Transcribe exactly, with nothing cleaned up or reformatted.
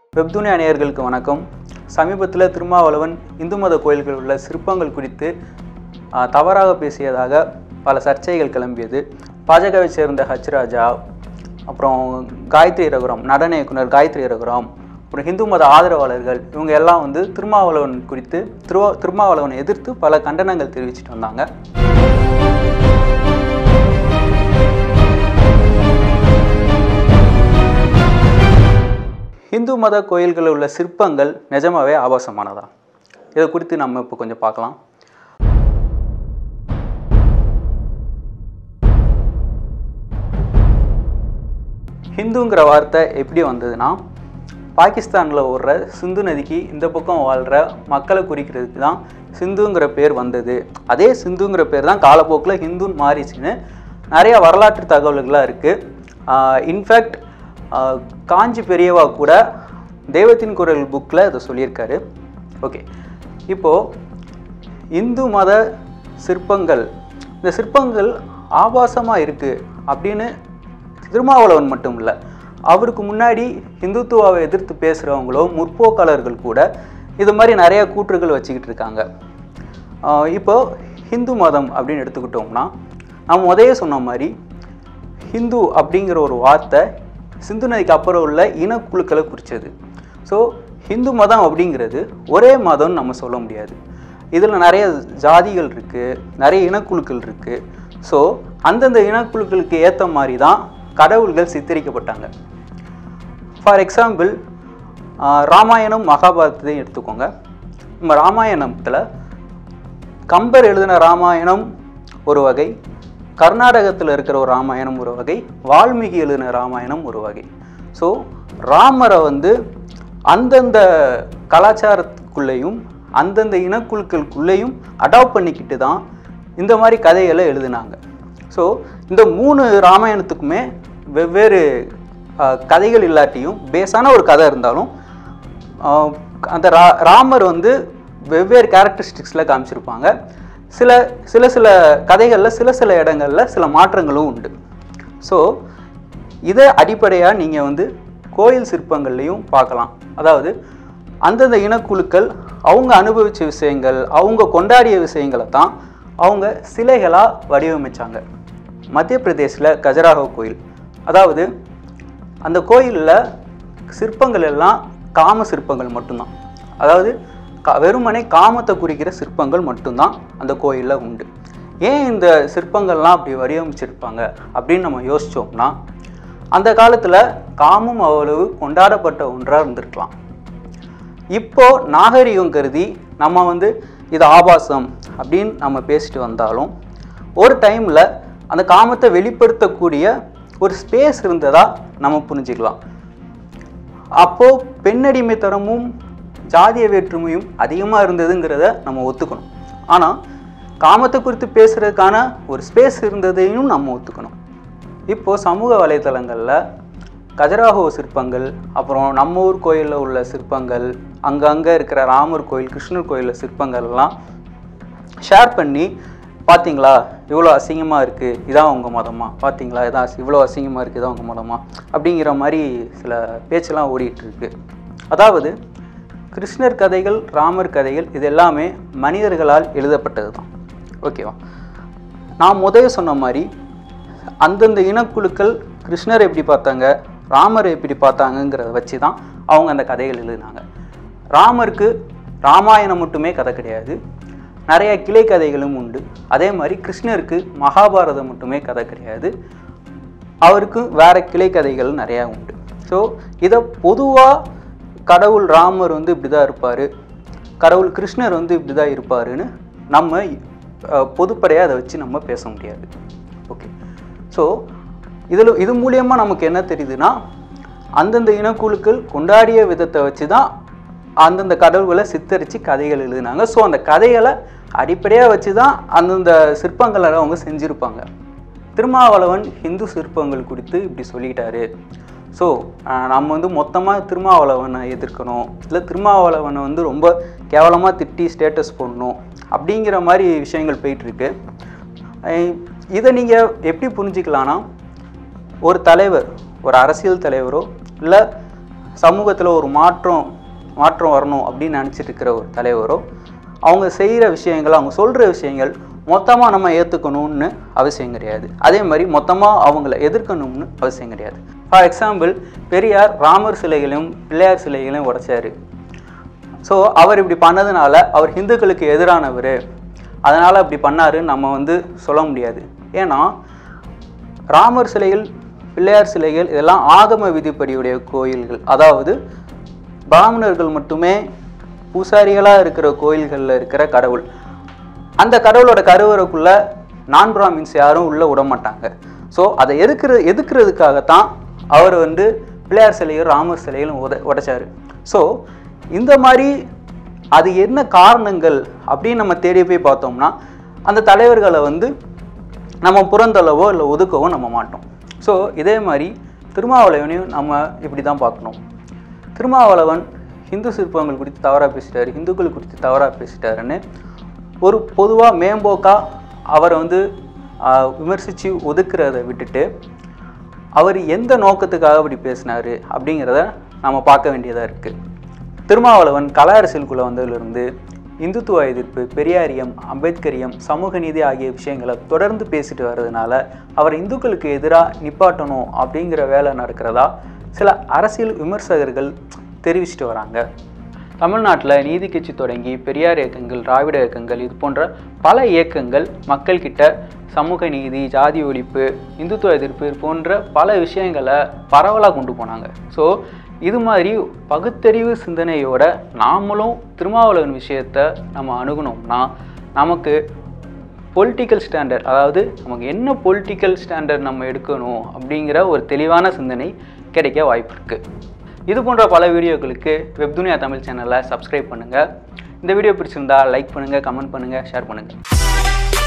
வெப்துனியா நேயர்களுக்கு வணக்கம். சமீபத்தில் திருமாவளவன் இந்து மத கோயில்களில் உள்ள சிற்பங்கள் குறித்து தவறாக பேசியதாக பல சர்ச்சைகள் கிளம்பியது. பாஜகவை சேர்ந்த ஹச் ராஜா, அப்புறம் காயத்ரி ரகுராம், நடன இயக்குனர் காயத்ரி ரகுராம், அப்புறம் இந்து மத ஆதரவாளர்கள், இவங்க எல்லாம் வந்து திருமாவளவன் குறித்து திரு திருமாவளவனை எதிர்த்து பல கண்டனங்கள் தெரிவிச்சிட்டு வந்தாங்க. இந்து மத கோயில்களில் உள்ள சிற்பங்கள் நிஜமாவே ஆபாசமானதா? இதை குறித்து நம்ம இப்போ கொஞ்சம் பார்க்கலாம். ஹிந்துங்கிற வார்த்தை எப்படி வந்ததுன்னா, பாகிஸ்தானில் ஓடுற சிந்து நதிக்கு இந்த பக்கம் வாழ்கிற மக்களை குறிக்கிறதுக்கு தான் சிந்துங்கிற பேர் வந்தது. அதே சிந்துங்கிற பேர் தான் காலப்போக்கில் ஹிந்துன்னு மாறிச்சுன்னு நிறைய வரலாற்று தகவல்களாக இருக்குது. இன்ஃபேக்ட் காஞ்சி பெரியவா கூட தெய்வத்தின் குரல் புக்கில் இதை சொல்லியிருக்காரு. ஓகே, இப்போது இந்து மத சிற்பங்கள், இந்த சிற்பங்கள் ஆபாசமாக இருக்குது அப்படின்னு திருமாவளவன் மட்டும் இல்லை, அவருக்கு முன்னாடி இந்துத்துவாவை எதிர்த்து பேசுகிறவங்களோ முற்போக்காளர்கள் கூட இது மாதிரி நிறையா கூற்றுகள் வச்சுக்கிட்டு இருக்காங்க. இப்போது ஹிந்து மதம் அப்படின்னு எடுத்துக்கிட்டோம்னா, நம்ம முதலே சொன்ன மாதிரி ஹிந்து அப்படிங்கிற ஒரு வார்த்தை சிந்து நதிக்கு அப்புறம் உள்ள இனக்குழுக்களை குறித்தது. ஸோ ஹிந்து மதம் அப்படிங்கிறது ஒரே மதம்னு நம்ம சொல்ல முடியாது. இதில் நிறைய ஜாதிகள் இருக்குது, நிறைய இனக்குழுக்கள் இருக்குது. ஸோ அந்தந்த இனக்குழுக்களுக்கு ஏற்ற மாதிரி தான் கடவுள்கள் சித்தரிக்கப்பட்டாங்க. ஃபார் எக்ஸாம்பிள், ராமாயணம் மகாபாரதத்தையும் எடுத்துக்கோங்க. நம்ம ராமாயணத்தில் கம்பர் எழுதின ராமாயணம் ஒரு வகை, கர்நாடகத்தில் இருக்கிற ஒரு ராமாயணம் ஒரு வகை, வால்மீகி எழுதின ராமாயணம் ஒரு வகை. ஸோ ராமரை வந்து அந்தந்த கலாச்சாரத்துக்குள்ளேயும் அந்தந்த இனக்குழுக்களுக்குள்ளேயும் அடாப்ட் பண்ணிக்கிட்டு தான் இந்த மாதிரி கதைகளை எழுதினாங்க. ஸோ இந்த மூணு ராமாயணத்துக்குமே வெவ்வேறு கதைகள் இல்லாட்டியும் பேஸான ஒரு கதை இருந்தாலும் அந்த ரா ராமர் வந்து வெவ்வேறு கேரக்டரிஸ்டிக்ஸில் காமிச்சிருப்பாங்க. சில சில சில கதைகளில் சில சில இடங்களில் சில மாற்றங்களும் உண்டு. ஸோ இதை அடிப்படையாக நீங்கள் வந்து கோயில் சிற்பங்கள்லையும் பார்க்கலாம். அதாவது அந்தந்த இனக்குழுக்கள் அவங்க அனுபவித்த விஷயங்கள், அவங்க கொண்டாடிய விஷயங்களை தான் அவங்க சிலைகளாக வடிவமைச்சாங்க. மத்திய பிரதேசில் கஜராஹோ கோயில், அதாவது அந்த கோயிலில் சிற்பங்கள் எல்லாம் காம சிற்பங்கள் மட்டும்தான். அதாவது கா வெறுமனை காமத்தை குறிக்கிற சிற்பங்கள் மட்டும்தான் அந்த கோயிலில் உண்டு. ஏன் இந்த சிற்பங்கள்லாம் அப்படி வடிவமைச்சிருப்பாங்க அப்படின்னு நம்ம யோசித்தோம்னா, அந்த காலத்தில் காமம் அவ்வளவு கொண்டாடப்பட்ட ஒன்றாக இருந்திருக்கலாம். இப்போது நாகரிகம் கருதி நம்ம வந்து இது ஆபாசம் அப்படின்னு நம்ம பேசிட்டு வந்தாலும், ஒரு டைமில் அந்த காமத்தை வெளிப்படுத்தக்கூடிய ஒரு ஸ்பேஸ் இருந்ததாக நம்ம புரிஞ்சுக்கலாம். அப்போது பெண்ணடிமைத்தனமும் ஜாதிய வேற்றுமையும் அதிகமாக இருந்ததுங்கிறத நம்ம ஒத்துக்கணும். ஆனால் காமத்தை குறித்து பேசுகிறதுக்கான ஒரு ஸ்பேஸ் இருந்ததையும் நம்ம ஒத்துக்கணும். இப்போது சமூக வலைத்தளங்களில் கஜராஹோ சிற்பங்கள், அப்புறம் நம்ம ஊர் கோயிலில் உள்ள சிற்பங்கள், அங்கங்கே இருக்கிற ராமர் கோயில், கிருஷ்ணர் கோயிலில் சிற்பங்கள்லாம் ஷேர் பண்ணி, பார்த்தீங்களா இவ்வளோ அசிங்கமாக இருக்குது, இதான் உங்கள் மதமா, பார்த்தீங்களா இதான் இவ்வளோ அசிங்கமாக இருக்குது, இதான் உங்கள் மதமா அப்படிங்கிற மாதிரி சில பேச்செல்லாம் ஓடிட்டுருக்கு. அதாவது கிருஷ்ணர் கதைகள், ராமர் கதைகள் இது எல்லாமே மனிதர்களால் எழுதப்பட்டது தான். ஓகேவா? நான் முதல்ல சொன்ன மாதிரி அந்தந்த இனக்குழுக்கள் கிருஷ்ணரை எப்படி பார்த்தாங்க, ராமரை எப்படி பார்த்தாங்கங்கிறத வச்சு தான் அவங்க அந்த கதைகள் எழுதினாங்க. ராமருக்கு ராமாயணம் மட்டுமே கதை கிடையாது, நிறைய கிளை கதைகளும் உண்டு. அதே மாதிரி கிருஷ்ணருக்கு மகாபாரதம் மட்டுமே கதை கிடையாது, அவருக்கு வேறு கிளை கதைகள் நிறையா உண்டு. ஸோ இதை பொதுவாக கடவுள் ராமர் வந்து இப்படி தான் இருப்பார், கடவுள் கிருஷ்ணர் வந்து இப்படி தான் இருப்பாருன்னு நம்ம பொதுப்படையாக அதை வச்சு நம்ம பேச முடியாது. ஓகே, ஸோ இதில் இது மூலியமாக நமக்கு என்ன தெரியுதுன்னா, அந்தந்த இனக்குழுக்கள் கொண்டாடிய விதத்தை வச்சு தான் அந்தந்த கடவுள்களை சித்தரித்து கதைகள் எழுதினாங்க. ஸோ அந்த கதைகளை அடிப்படையாக வச்சு தான் அந்தந்த சிற்பங்களை அவங்க செஞ்சுருப்பாங்க. திருமாவளவன் ஹிந்து சிற்பங்கள் குறித்து இப்படி சொல்லிட்டாரு, ஸோ நம்ம வந்து மொத்தமாக திருமாவளவனை எதிர்க்கணும், இல்லை திருமாவளவனை வந்து ரொம்ப கேவலமாக திட்டி ஸ்டேட்டஸ் போடணும் அப்படிங்கிற மாதிரி விஷயங்கள் போயிட்டுருக்கு. இதை நீங்கள் எப்படி புரிஞ்சிக்கலான்னா, ஒரு தலைவர், ஒரு அரசியல் தலைவரோ இல்லை சமூகத்தில் ஒரு மாற்றம் மாற்றம் வரணும் அப்படின்னு நினச்சிட்டு இருக்கிற ஒரு தலைவரோ அவங்க செய்கிற விஷயங்கள் அவங்க சொல்கிற விஷயங்கள் மொத்தமாக நம்ம ஏற்றுக்கணும்னு அவசியம் கிடையாது. அதே மாதிரி மொத்தமாக அவங்கள எதிர்க்கணும்னு அவசியம் கிடையாது. ஃபார் எக்ஸாம்பிள், பெரியார் ராமர் சிலைகளையும் பிள்ளையார் சிலைகளையும் உடைச்சார். ஸோ அவர் இப்படி பண்ணதுனால அவர் ஹிந்துக்களுக்கு எதிரானவர், அதனால் அப்படி பண்ணாருன்னு நம்ம வந்து சொல்ல முடியாது. ஏன்னா ராமர் சிலைகள் பிள்ளையார் சிலைகள் இதெல்லாம் ஆகம விதிப்படியுடைய கோயில்கள், அதாவது பிராமணர்கள் மட்டுமே பூசாரிகளாக இருக்கிற கோயில்களில் இருக்கிற கடவுள். அந்த கடவுளோட கருவறைக்குள்ளே நான் பிராமின்ஸ் யாரும் உள்ளே விட மாட்டாங்க. ஸோ அதை எதுக்குற எதுக்குறதுக்காகத்தான் அவர் வந்து பிள்ளையார் சிலையும் ராமர் சிலைகளும் உத உடைச்சார். ஸோ இந்த மாதிரி அது என்ன காரணங்கள் அப்படின்னு நம்ம தேடி போய் பார்த்தோம்னா அந்த தலைவர்களை வந்து நம்ம புறந்தள்ளவோ இல்லை ஒதுக்கவோ நம்ம மாட்டோம். ஸோ இதே மாதிரி திருமாவளவனையும் நம்ம இப்படி தான் பார்க்கணும். திருமாவளவன் ஹிந்து சிற்பங்கள் குறித்து தவறாக பேசிட்டார், இந்துக்கள் குறித்து தவறாக பேசிட்டாருன்னு ஒரு பொதுவாக மேம்போக்காக அவரை வந்து விமர்சித்து ஒதுக்குறத விட்டுட்டு அவர் எந்த நோக்கத்துக்காக அப்படி பேசினார் அப்படிங்கிறத நம்ம பார்க்க வேண்டியதாக இருக்குது. திருமாவளவன் கல அரசியலுக்குள்ளே வந்ததிலிருந்து இந்துத்துவ எதிர்ப்பு, பெரியாரியம், அம்பேத்கரியம், சமூக நீதி ஆகிய விஷயங்களை தொடர்ந்து பேசிட்டு வர்றதுனால அவர் இந்துக்களுக்கு எதிராக நிப்பாட்டணும் அப்படிங்கிற வேலை நடக்கிறதா சில அரசியல் விமர்சகர்கள் தெரிவிச்சிட்டு வராங்க. தமிழ்நாட்டில் நீதி கட்சி தொடங்கி பெரியார் இயக்கங்கள், திராவிட இயக்கங்கள், இது போன்ற பல இயக்கங்கள் மக்கள்கிட்ட சமூக நீதி, ஜாதி ஒழிப்பு, இந்துத்துவ எதிர்ப்பு போன்ற பல விஷயங்களை பரவலாக கொண்டு போனாங்க. ஸோ இது மாதிரி பகுத்தறிவு சிந்தனையோட நாமளும் திருமாவளவன் விஷயத்தை நம்ம அணுகணும்னா நமக்கு பொலிட்டிக்கல் ஸ்டாண்டர்ட், அதாவது நமக்கு என்ன பொலிட்டிக்கல் ஸ்டாண்டர்ட் நம்ம எடுக்கணும் அப்படிங்கிற ஒரு தெளிவான சிந்தனை கிடைக்க வாய்ப்பு இருக்குது. இது போன்ற பல வீடியோக்களுக்கு வெப்துனியா தமிழ் சேனலை சப்ஸ்கிரைப் பண்ணுங்கள். இந்த வீடியோ பிடிச்சிருந்தா லைக் பண்ணுங்கள், கமெண்ட் பண்ணுங்கள், ஷேர் பண்ணுங்கள்.